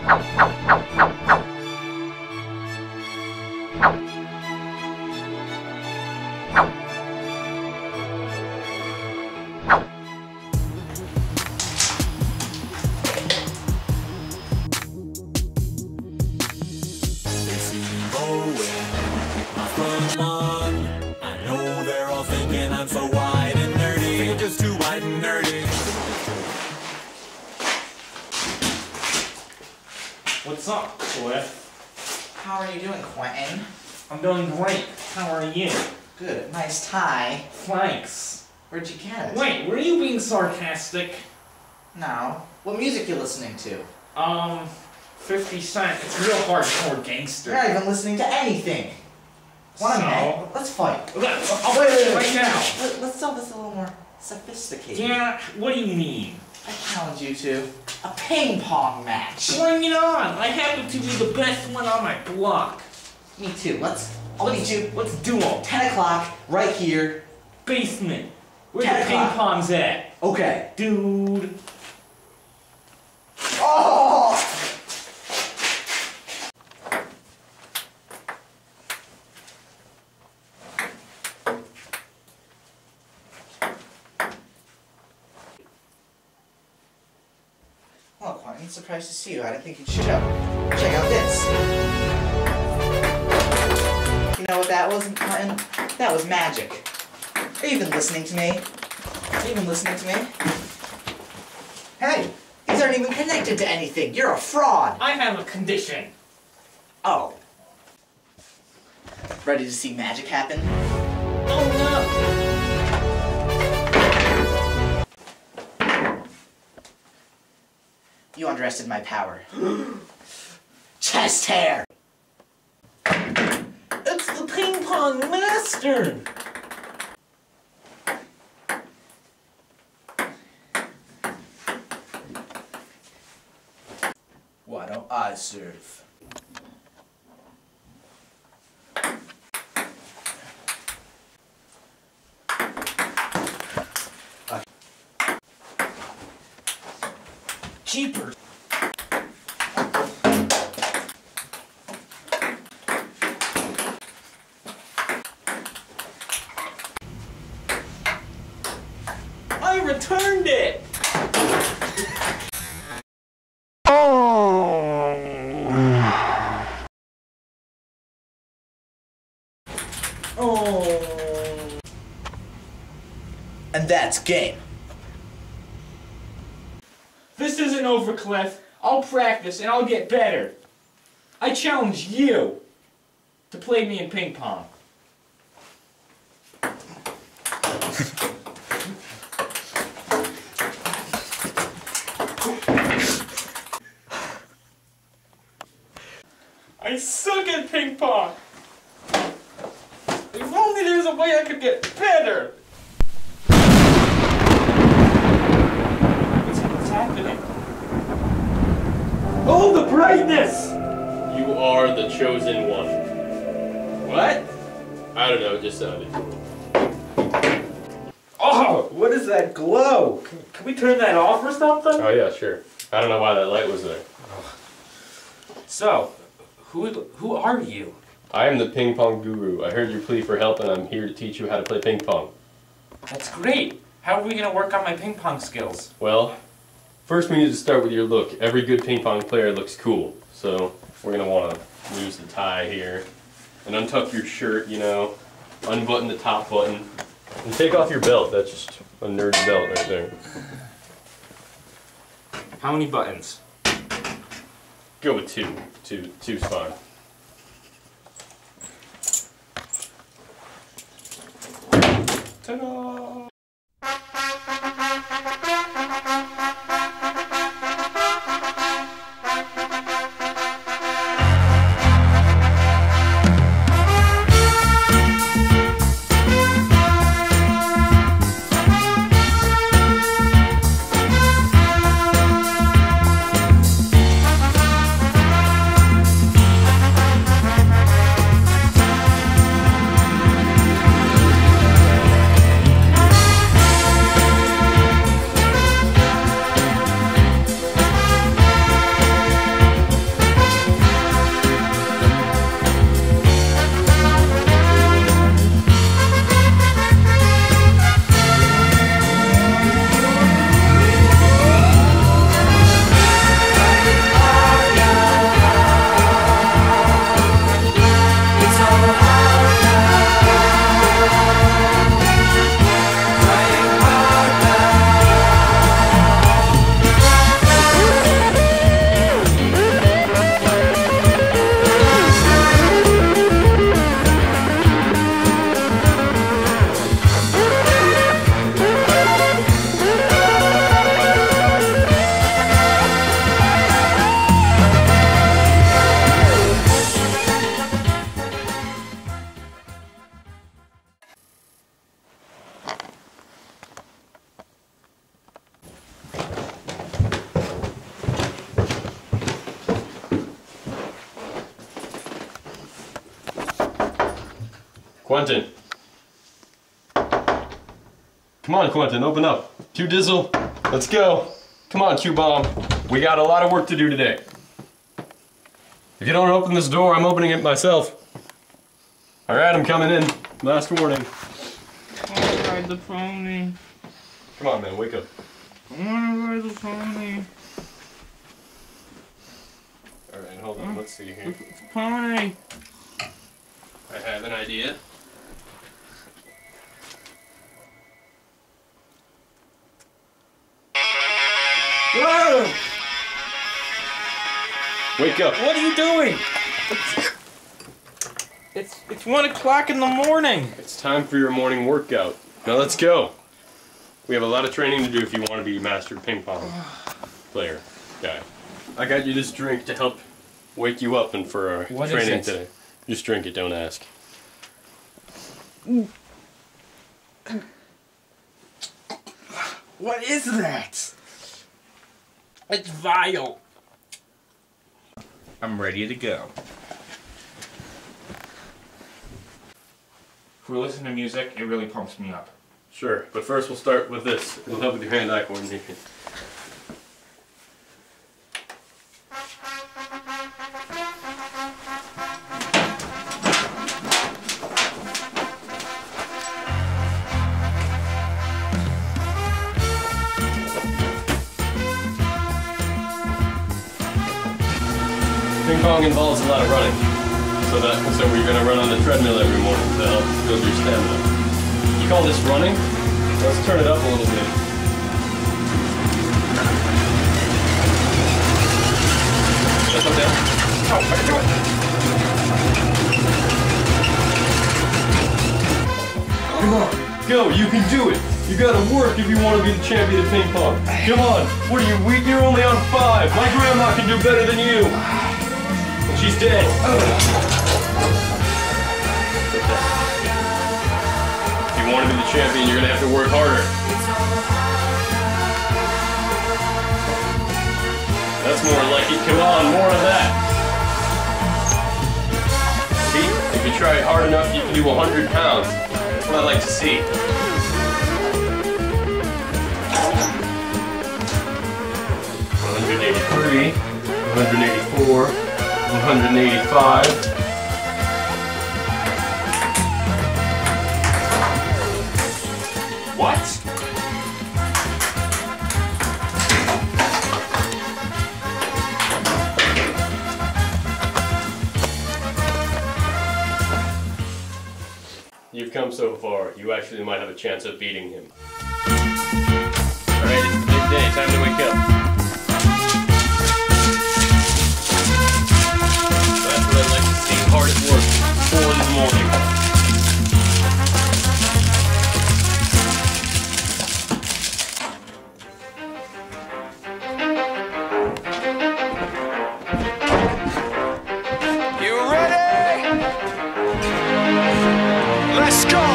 What's up, Cliff? How are you doing, Quentin? I'm doing great. How are you? Good. Nice tie. Thanks. Where'd you get it? Wait, were you being sarcastic? No. What music you listening to? 50 Cent. It's real hardcore gangster. You're not even listening to anything. So? Let's fight. Wait. Right now. Let's solve this a little more sophisticated. Yeah, what do you mean? I challenge you to a ping pong match. Bring it on. I happen to be the best one on my block. Me too. I'll meet you. Let's do them. 10 o'clock, right here. Basement. Where 10 the ping o'clock. pong's at? Okay. Dude. Oh! Well, Quentin, surprised to see you. I didn't think you'd show up. Check out this. You know what that was, Quentin? That was magic. Are you even listening to me? Are you even listening to me? Hey, these aren't even connected to anything. You're a fraud. I have a condition. Oh. Ready to see magic happen? Oh no. You underestimated my power. Chest hair! It's the ping pong master! Why don't I serve? Jeepers. I returned it! Oh. And that's game. This isn't over, Cliff. I'll practice and I'll get better. I challenge you to play me in ping pong. I suck at ping pong. If only there's a way I could get better. What's happening? Oh, the brightness! You are the chosen one. What? I don't know, it just sounded cool. Oh, what is that glow? Can we turn that off or something? Oh yeah, sure. I don't know why that light was there. So, who are you? I am the ping pong guru. I heard your plea for help and I'm here to teach you how to play ping pong. That's great. How are we going to work on my ping pong skills? Well, first we need to start with your look. Every good ping pong player looks cool. So, we're going to want to lose the tie here. And untuck your shirt, you know. Unbutton the top button. And take off your belt. That's just a nerdy belt right there. How many buttons? Go with two. Two's fine. Ta-da! Quentin. Come on, Quentin, open up. Q-Dizzle, let's go. Come on, Q-Bomb. We got a lot of work to do today. If you don't open this door, I'm opening it myself. Alright, I'm coming in. Last warning. I want to ride the pony. Come on, man, wake up. I want to ride the pony. Alright, hold on, let's see here. It's a pony. I have an idea. Whoa! Wake up. What are you doing? It's 1 o'clock in the morning. It's time for your morning workout. Now let's go. We have a lot of training to do if you want to be a master ping pong player guy. I got you this drink to help wake you up and for our What training is it? today. Just drink it, don't ask. What is that? It's vile. I'm ready to go. If we listen to music, it really pumps me up. Sure, but first we'll start with this. It'll help with your hand-eye coordination. Ping pong involves a lot of running, so we're going to run on the treadmill every morning to help build your stamina. You call this running? Let's turn it up a little bit. Let's go down. Oh, I can do it! Come on, go! You can do it! You gotta work if you want to be the champion of ping pong. Come on! What are you, weak? You're only on 5! My grandma can do better than you! She's dead. If you want to be the champion, you're going to have to work harder. That's more like it. Come on, more of that. See? If you try hard enough, you can do 100 pounds. That's what I like to see. $183, $184. 185. What? You've come so far. You actually might have a chance of beating him. Alright, it's a big day. Time to wake up. Hard at work, 4 in the morning. You ready? Let's go!